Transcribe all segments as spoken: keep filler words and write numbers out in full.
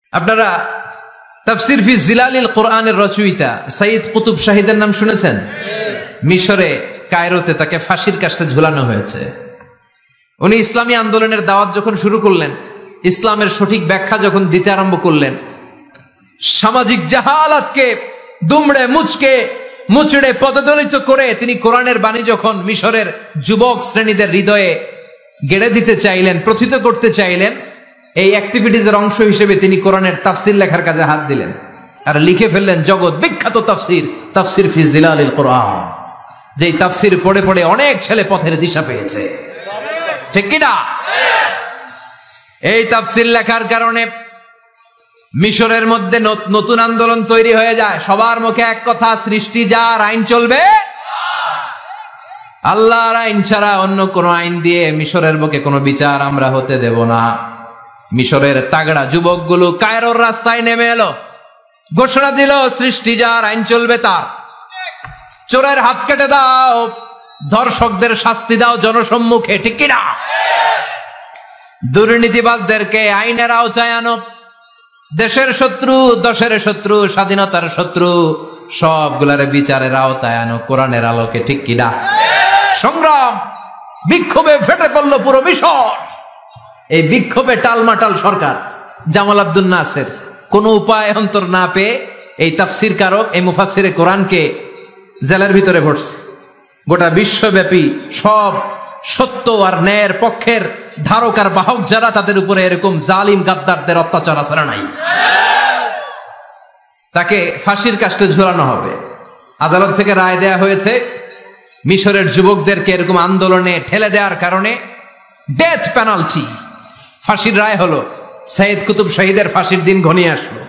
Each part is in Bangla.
আপনারা তাফসীর ফি জিলালিল কোরআনের রচয়িতা সাইয়্যিদ কুতুব শাহীদের নাম শুনেছেন? মিশরে কায়রোতে তাকে ফাঁসির কাস্টে ঝুলানো হয়েছে। উনি ইসলামী আন্দোলনের দাওয়াত যখন শুরু করলেন, ইসলামের সঠিক ব্যাখ্যা যখন দিতে আরম্ভ করলেন, সামাজিক জাহালাতকে দুমড়ে মুচকে মুচড়ে পদদলিত করে তিনি কোরআনের বাণী যখন মিশরের যুবক শ্রেণীদের হৃদয়ে গেড়ে দিতে চাইলেন, প্রথিত করতে চাইলেন, এই অ্যাক্টিভিটিজের অংশ হিসেবে তিনি কোরআনের তাফসীর লেখার কাজে হাত দিলেন আর লিখে ফেললেন জগৎ বিখ্যাত তাফসীর, তাফসীর ফি জিলালিল কোরআন। যেই তাফসীর পড়ে পড়ে অনেক ছেলে পথের দিশা পেয়েছে, ঠিক কি না? এই তাফসীর লেখার কারণে মিশরের মধ্যে নতুন আন্দোলন তৈরি হয়ে যায়। সবার মুখে এক কথা, সৃষ্টি যার, আইন চলবে আল্লাহর আইন ছাড়া অন্য কোন আইন দিয়ে মিশরের বুকে কোনো বিচার আমরা হতে দেব না। মিশরের তাগড়া যুবকগুলো কায়রোর রাস্তায় নেমে এলো, ঘোষণা দিল সৃষ্টি যার, আইন চলবে তার। চোরের হাত কেটে দাও, ধর্ষকদের শাস্তি দাও জনসম্মুখে, ঠিক কিনা? দুর্নীতিবাজদেরকে আইনের আওতায় আনো। দেশের শত্রু, দশের শত্রু, স্বাধীনতার শত্রু সবগুলার বিচারের আওতায় আনো কোরআনের আলোকে, ঠিক কিনা? সংগ্রাম, বিক্ষোভে ফেটে পড়ল পুরো মিশর। এই বিক্ষোভে টালমাটাল সরকার, জামাল আব্দুল নাসের কোন উপায় অন্তর না পেয়ে এই তাফসীর কারক, এই মুফাসসিরে কোরআনকে জেলের ভিতরে ভরছে। গোটা বিশ্বব্যাপী সব সত্য আর ন্যায়ের পক্ষের ধারক আর বাহক যারা, তাদের উপরে এরকম জালিম গাদ্দারদের অত্যাচার আছে না নাই? তাকে ফাঁসির কাস্টে ঝুলানো হবে। আদালত থেকে রায় দেয়া হয়েছে মিশরের যুবকদেরকে এরকম আন্দোলনে ঠেলে দেওয়ার কারণে ডেথ পেনাল্টি, ফাঁসির রায় হলো। সাইয়্যিদ কুতুব শাহীদের ফাঁসির দিন ঘনিয়ে আসলো।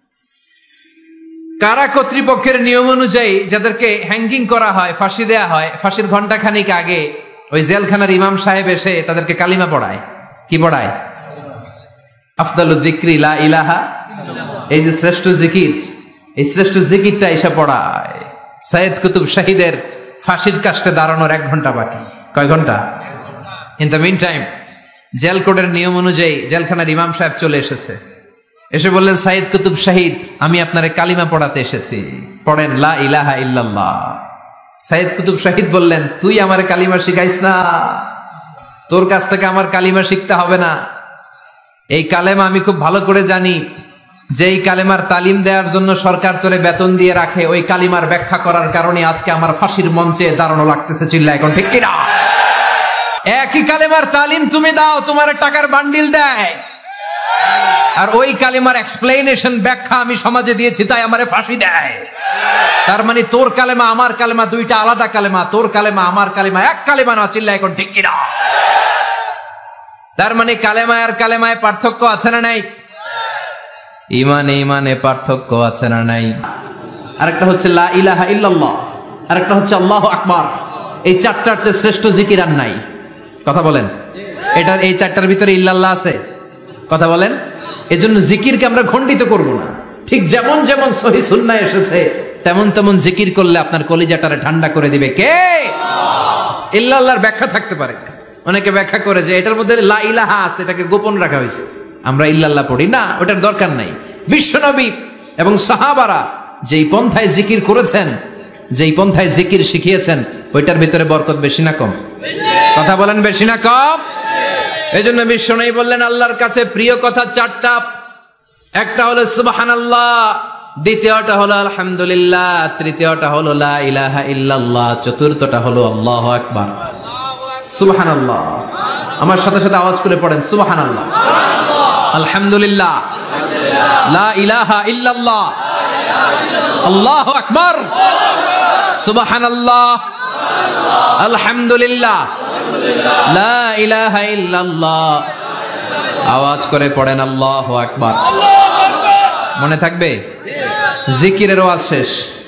কারা কর্তৃপক্ষের নিয়ম অনুযায়ী যাদেরকে হ্যাঙ্গিং করা হয়, ফাঁসি দেয়া হয়, ফাঁসির ঘন্টা খানিক আগে ওই জেলখানার ইমাম সাহেব এসে তাদেরকে কালিমা পড়ায়। কি পড়ায়? আফদালুয যিকরি লা ইলাহা, এই যে শ্রেষ্ঠ জিকির, এই শ্রেষ্ঠ জিকিরটা এসে পড়ায়। সাইয়্যিদ কুতুব শাহীদের ফাঁসির কাস্টে দাঁড়ানোর এক ঘন্টা বাকি। কয় ঘন্টা? In the meantime jail কোডের নিয়ম অনুযায়ী জেলখানার ইমাম সাহেব চলে এসেছে। এসে বললেন, সাইয়্যিদ কুতুব শাহীদ, আমি আপনারে কালিমা পড়াতে এসেছি, পড়েন লা ইলাহা ইল্লাল্লাহ। সাইয়্যিদ কুতুব শাহীদ বললেন, তুই আমারে কালিমা শিখাইস না, তোর কাছ থেকে আমার কালিমা শিখতে হবে না। এই কালেমা আমি খুব ভালো করে জানি, যে এই কালেমার তালিম দেওয়ার জন্য সরকার তোরে বেতন দিয়ে রাখে, ওই কালিমার ব্যাখ্যা করার কারণে আজকে আমার ফাঁসির মঞ্চে দাঁড়ানো লাগতেছে। চিল্লা এখন, ঠিক কিনা? একই কালেমার তালিম তুমি দাও, তোমার টাকার বান্ডিল দেয়, আর ওই কালেমার এক্সপ্লেনেশন ব্যাখ্যা আমি সমাজে দিয়েছি, তাই আমারে ফাঁসি দেয়। তার মানে তোর কালেমা আমার কালেমা দুইটা আলাদা কালেমা, তোর কালেমা আমার কালেমা এক কালেমা না। চিল্লা এখন, ঠিক কিনা? তার মানে কালেমায় আর কালেমায় পার্থক্য আছে না নাই? ইমানে ইমানে পার্থক্য আছে না নাই? আরেকটা হচ্ছে লা ইলাহা ইল্লাল্লাহ, আরেকটা হচ্ছে আল্লাহু আকবার। এই চারটার চেয়ে শ্রেষ্ঠ জিকির আর নাই। কথা বলেন, এটার এই চারটার ভিতরে ইল্লাল্লাহ আছে? কথা বলেন। এজন্য জিকিরকে আমরা খণ্ডিত করব না। ঠিক যেমন যেমন সহিহ সুন্নাহ এসেছে তেমন তেমন জিকির করলে আপনার কলিজাটারে ঠান্ডা করে দিবে কে? ইল্লাল্লাহর ব্যাখ্যা থাকতে পারে, অনেকে ব্যাখ্যা করে যে এটার মধ্যে লা ইলাহা আছে, এটাকে গোপন রাখা হয়েছে, আমরা ইল্লাল্লাহ পড়ি না, ওটার দরকার নাই। বিশ্বনবী এবং সাহাবারা যেই পন্থায় জিকির করেছেন, যেই পন্থায় জিকির শিখিয়েছেন, ওইটার ভিতরে বরকত বেশি না কম? কথা বলেন, বেশি না কম? এই জন্য বিশ্বনবী বললেন আল্লাহর কাছে প্রিয় কথা চারটা। একটা হলো সুবহানাল্লাহ, দ্বিতীয়টা হলো আলহামদুলিল্লাহ, তৃতীয়টা হলো লা ইলাহা ইল্লাল্লাহ, চতুর্থটা হলো আল্লাহু আকবার। সুবহানাল্লাহ, আমার সাথে সাথে আওয়াজ করে পড়েন সুবহানাল্লাহ, আলহামদুলিল্লাহ, লা ইলাহা ইল্লাল্লাহ, আল্লাহু আকবার, সুবহানাল্লাহ, আলহামদুলিল্লাহ, লা ইলাহা ইল্লাল্লাহ। আওয়াজ করে পড়েন আল্লাহু আকবার। মনে থাকবে? জিকিরের ওয়াজ শেষ।